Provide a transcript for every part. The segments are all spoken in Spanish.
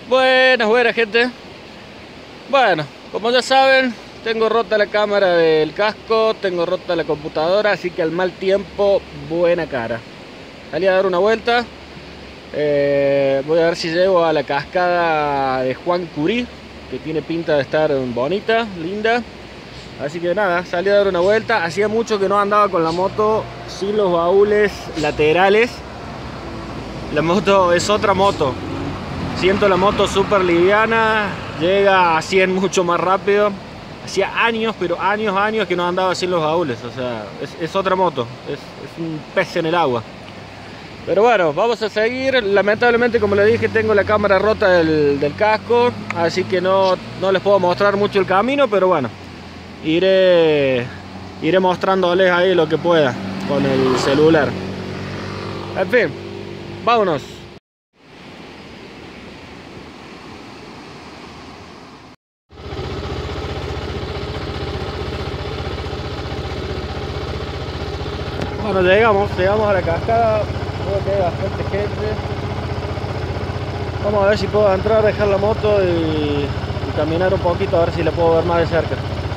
Buenas, buenas gente. Bueno, como ya saben, tengo rota la cámara del casco, tengo rota la computadora, así que al mal tiempo, buena cara. Salí a dar una vuelta. Voy a ver si llego a la cascada de Juan Curí, que tiene pinta de estar bonita, linda. Así que nada, salí a dar una vuelta. Hacía mucho que no andaba con la moto sin los baúles laterales. La moto es otra moto. Siento la moto súper liviana, llega a 100 mucho más rápido. Hacía años, pero años que no andaba sin los baúles. O sea, es otra moto, es un pez en el agua. Pero bueno, vamos a seguir. Lamentablemente, como les dije, tengo la cámara rota del casco, así que no les puedo mostrar mucho el camino, pero bueno, iré mostrándoles ahí lo que pueda con el celular. En fin, vámonos. Bueno, llegamos a la cascada. Veo que hay bastante gente. Vamos a ver si puedo entrar, dejar la moto y caminar un poquito, a ver si la puedo ver más de cerca.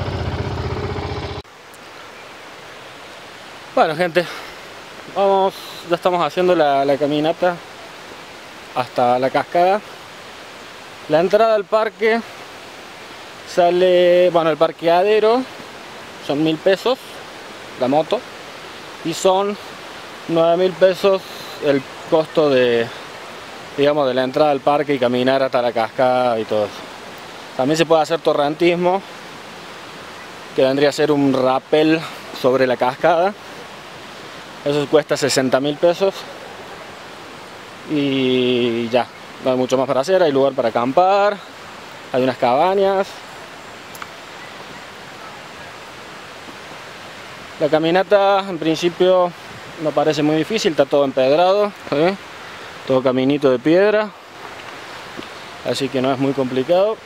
Bueno gente, vamos, ya estamos haciendo la caminata hasta la cascada. La entrada al parque sale, bueno, el parqueadero son 1000 pesos la moto. Y son 9000 pesos el costo de, digamos, de la entrada al parque y caminar hasta la cascada y todo eso. También se puede hacer torrentismo, que vendría a ser un rappel sobre la cascada. Eso cuesta 60.000 pesos. Y ya, no hay mucho más para hacer, hay lugar para acampar, hay unas cabañas. La caminata en principio no parece muy difícil, está todo empedrado, todo caminito de piedra, así que no es muy complicado.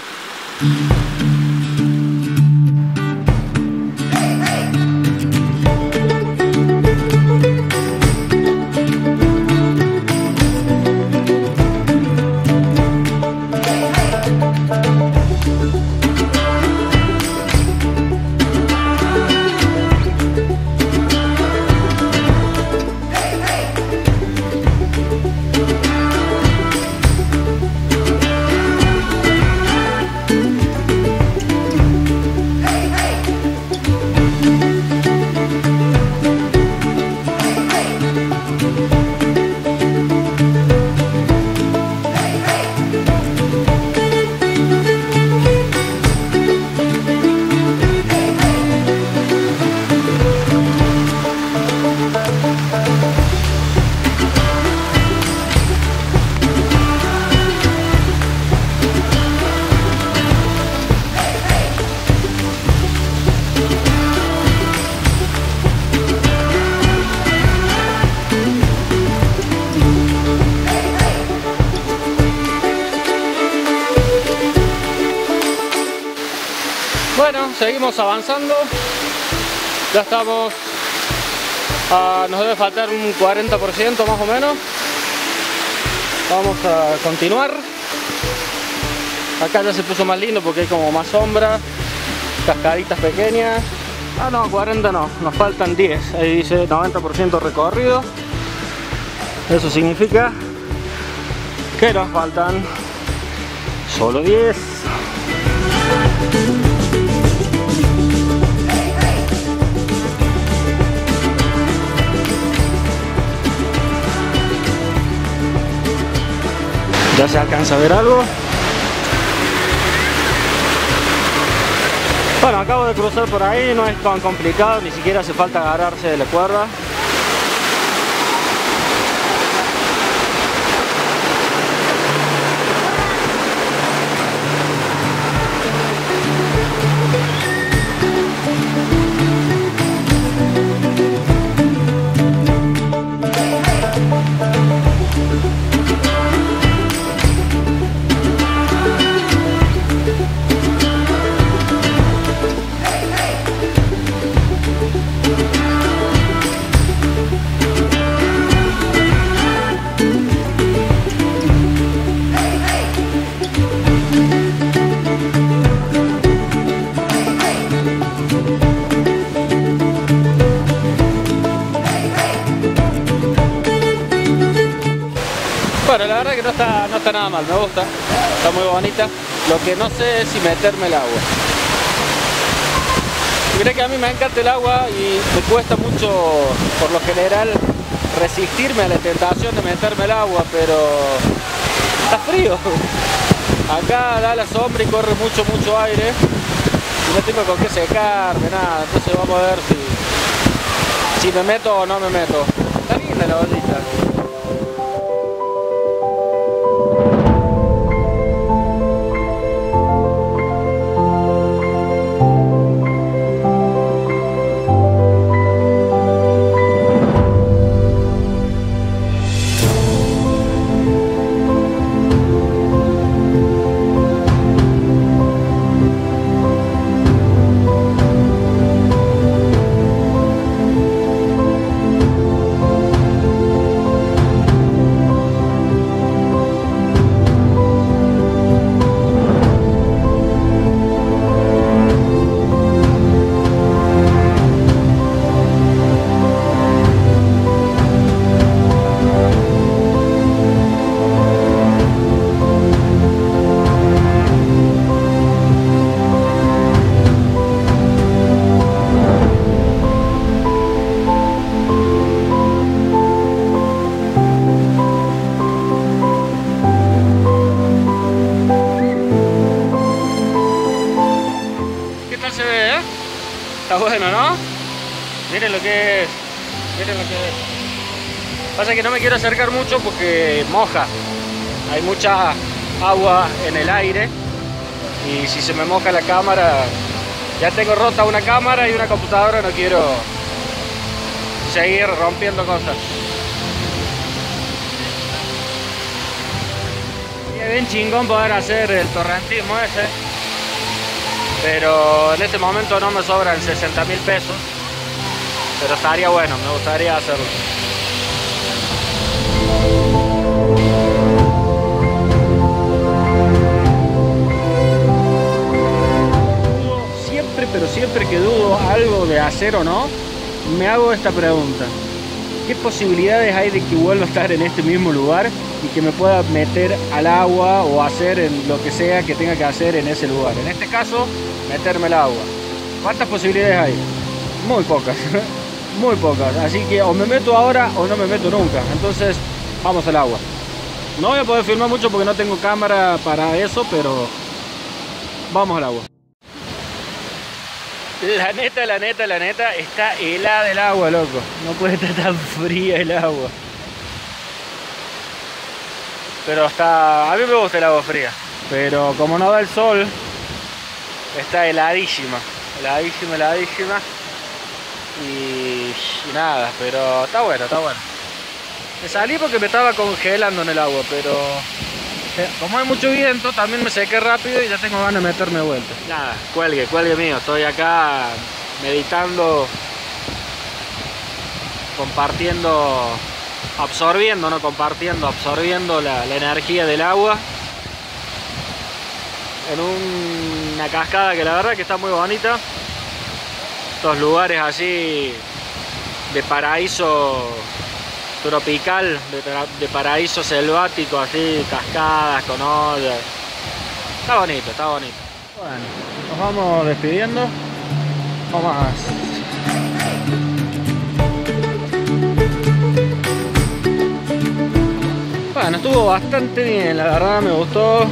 Bueno, seguimos avanzando. Ya estamos nos debe faltar un 40% más o menos. Vamos a continuar. Acá ya se puso más lindo porque hay como más sombra, cascaditas pequeñas. Ah no, 40 no, nos faltan 10. Ahí dice 90% recorrido. Eso significa que nos faltan solo 10. Ya se alcanza a ver algo. Bueno, acabo de cruzar por ahí, no es tan complicado, ni siquiera hace falta agarrarse de la cuerda. no está nada mal, me gusta. Está muy bonita. Lo que no sé es si meterme el agua. Mirá que a mí me encanta el agua y me cuesta mucho, por lo general, resistirme a la tentación de meterme el agua, pero está frío. Acá da la sombra y corre mucho aire y no tengo con qué secarme, nada. Entonces vamos a ver si me meto o no me meto. Está linda la ollita. Está bueno, ¿no? Miren lo que es. Miren lo que es. Pasa que no me quiero acercar mucho porque moja. Hay mucha agua en el aire. Y si se me moja la cámara... Ya tengo rota una cámara y una computadora. No quiero seguir rompiendo cosas. Es bien chingón poder hacer el torrentismo ese. Pero en este momento no me sobran 60.000 pesos. Pero estaría bueno, me gustaría hacerlo. Siempre, pero siempre que dudo algo de hacer o no, me hago esta pregunta. ¿Qué posibilidades hay de que vuelva a estar en este mismo lugar y que me pueda meter al agua o hacer en lo que sea que tenga que hacer en ese lugar? En este caso, meterme al agua. ¿Cuántas posibilidades hay? Muy pocas. Muy pocas. Así que o me meto ahora o no me meto nunca. Entonces, vamos al agua. No voy a poder filmar mucho porque no tengo cámara para eso, pero vamos al agua. La neta, está helada el agua, loco. No puede estar tan fría el agua. Pero está... A mí me gusta el agua fría. Pero como no da el sol, está heladísima. Heladísima. Y nada, pero está bueno. Me salí porque me estaba congelando en el agua, pero... Como hay mucho viento, también me sequé rápido y ya tengo ganas de meterme de vuelta. Nada, cuelgue mío. Estoy acá meditando, compartiendo, absorbiendo la energía del agua en una cascada que la verdad que está muy bonita. Estos lugares así de paraíso tropical, de paraíso selvático, así, cascadas con ollas. Está bonito. Bueno, nos vamos despidiendo. No más. Bueno, estuvo bastante bien, la verdad, me gustó.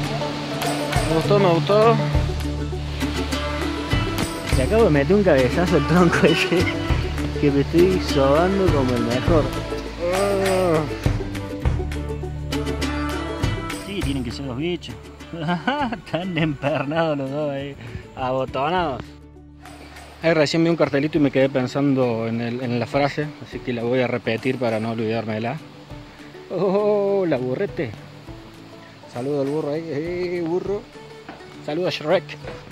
Le acabo de meter un cabezazo al tronco ese, que me estoy sobando como el mejor. Sí, tienen que ser los bichos. Están empernados los dos ahí, abotonados. Ahí recién vi un cartelito y me quedé pensando en la frase, así que la voy a repetir para no olvidármela. Oh, la burrete. Saludo al burro ahí, burro. Saludo a Shrek.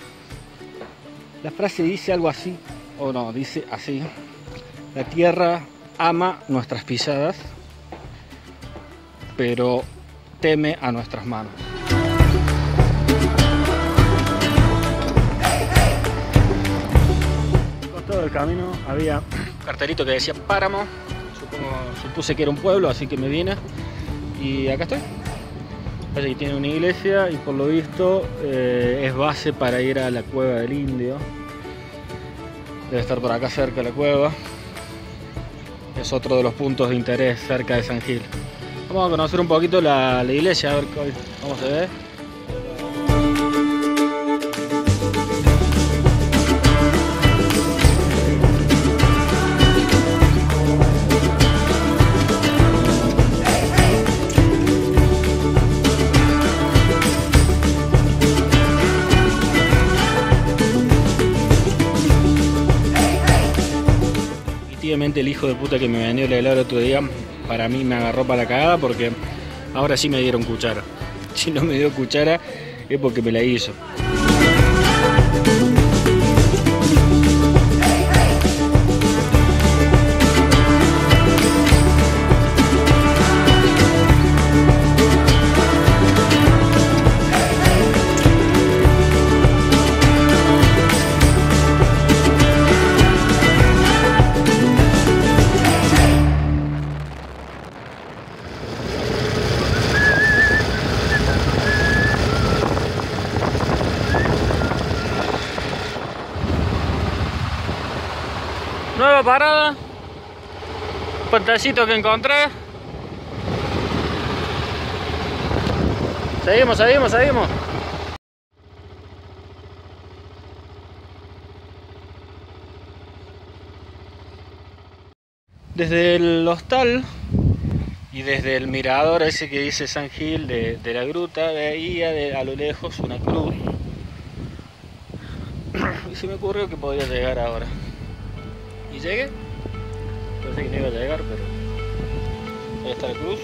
La frase dice algo así, o no, dice así. La tierra ama nuestras pisadas, pero teme a nuestras manos. Al costado del camino había un cartelito que decía Páramo. Supuse que era un pueblo, así que me vine. Y acá estoy. Parece que tiene una iglesia y por lo visto es base para ir a la cueva del Indio. Debe estar por acá cerca de la cueva. Es otro de los puntos de interés cerca de San Gil. Vamos a conocer un poquito la iglesia, a ver cómo se ve. Efectivamente, el hijo de puta que me vendió el helado el otro día, para mí me agarró para la cagada, porque ahora sí me dieron cuchara. Si no me dio cuchara es porque me la hizo. Nueva parada, puentecito que encontré. Seguimos. Desde el hostal y desde el mirador ese que dice San Gil de la gruta, veía a lo lejos una cruz. Y se me ocurrió que podía llegar ahora. Y llegué. Pensé que no iba a llegar, pero ahí está la cruz.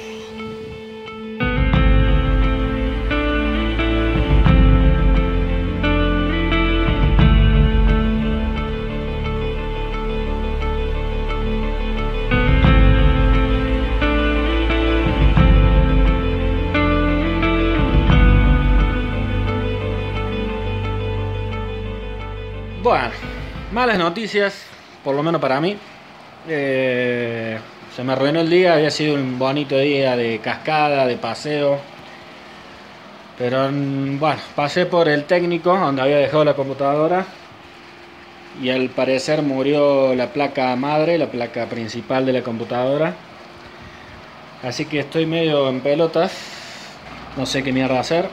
Bueno, malas noticias, por lo menos para mí. Se me arruinó el día, había sido un bonito día de cascada, de paseo. Pero bueno, pasé por el técnico donde había dejado la computadora. Y al parecer murió la placa madre, la placa principal de la computadora. Así que estoy medio en pelotas. No sé qué mierda hacer.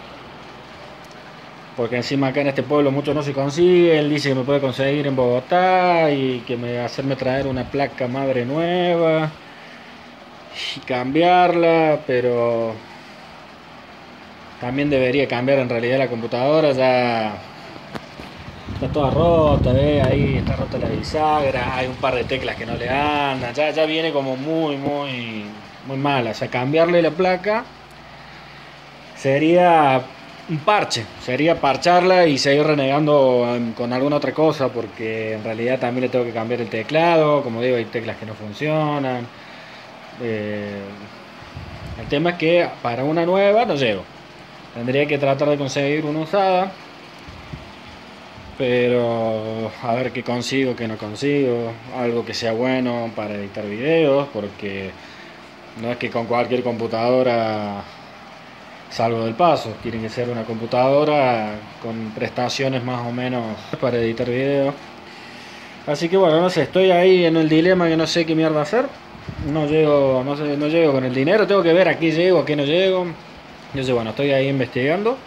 Porque encima acá en este pueblo mucho no se consigue. Él dice que me puede conseguir en Bogotá y que hacerme traer una placa madre nueva y cambiarla, pero también debería cambiar en realidad la computadora. Ya está toda rota, ahí está rota la bisagra, hay un par de teclas que no le andan, ya viene como muy mala. O sea, cambiarle la placa sería un parche, sería parcharla y seguir renegando con alguna otra cosa, porque en realidad también le tengo que cambiar el teclado. Como digo, hay teclas que no funcionan. El tema es que para una nueva no llego. Tendría que tratar de conseguir una usada, pero a ver qué consigo, qué no consigo. Algo que sea bueno para editar videos, porque no es que con cualquier computadora salgo del paso. Tiene que ser una computadora con prestaciones más o menos para editar videos. Así que bueno, no sé, estoy ahí en el dilema que no sé qué mierda hacer. No llego con el dinero, tengo que ver a qué llego, a qué no llego. Yo sé, bueno, estoy ahí investigando.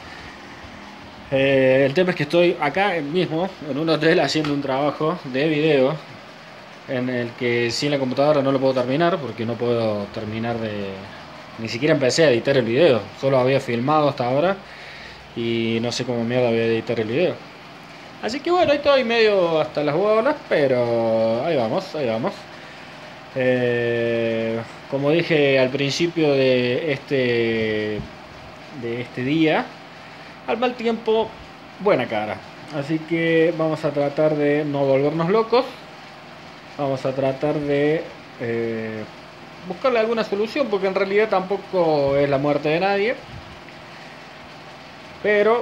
El tema es que estoy acá mismo en un hotel haciendo un trabajo de video en el que sin la computadora no lo puedo terminar, porque no puedo terminar ni siquiera empecé a editar el video, solo había filmado hasta ahora y no sé cómo mierda voy a editar el video. Así que bueno, ahí estoy medio hasta las bolas, pero ahí vamos. Como dije al principio de este día, al mal tiempo, buena cara. Así que vamos a tratar de no volvernos locos. Vamos a tratar de buscarle alguna solución, porque en realidad tampoco es la muerte de nadie, pero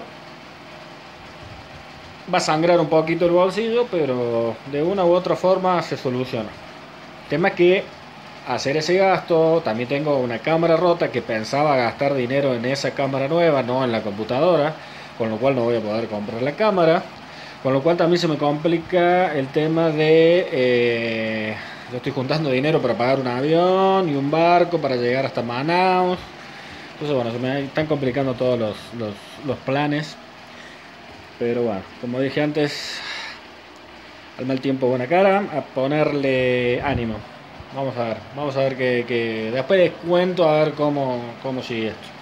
va a sangrar un poquito el bolsillo, pero de una u otra forma se soluciona. El tema es que hacer ese gasto. También tengo una cámara rota que pensaba gastar dinero en esa cámara nueva, no en la computadora, con lo cual no voy a poder comprar la cámara. Con lo cual también se me complica el tema de... yo estoy juntando dinero para pagar un avión y un barco para llegar hasta Manaus. Entonces bueno, se me están complicando todos los planes. Pero bueno, como dije antes, al mal tiempo buena cara, a ponerle ánimo. Vamos a ver que después les cuento a ver cómo sigue esto.